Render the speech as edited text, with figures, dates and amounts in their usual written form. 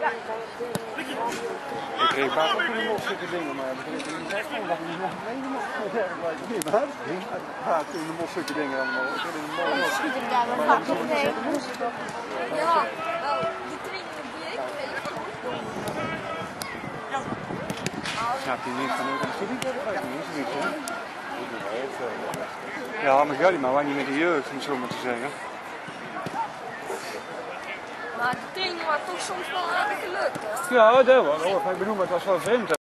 Ik kreeg vaak ook in de los zulke dingen, maar ik kreeg niet echt van dat ik nog geen niet maar vaak in de los zulke dingen allemaal. Ik heb in de mol. Schiet ik daar maar vaak op mee. Ja, wel, die trainingen die ik Snap je niet van hoe het studie wordt? Dat is niet zo. Ja, maar jullie maar niet met de jeugd, om zo maar te zeggen. Maar de training was toch soms wel aardig gelukt, hè? Ja, dat wel. Ik bedoel, maar het was wel vreemd.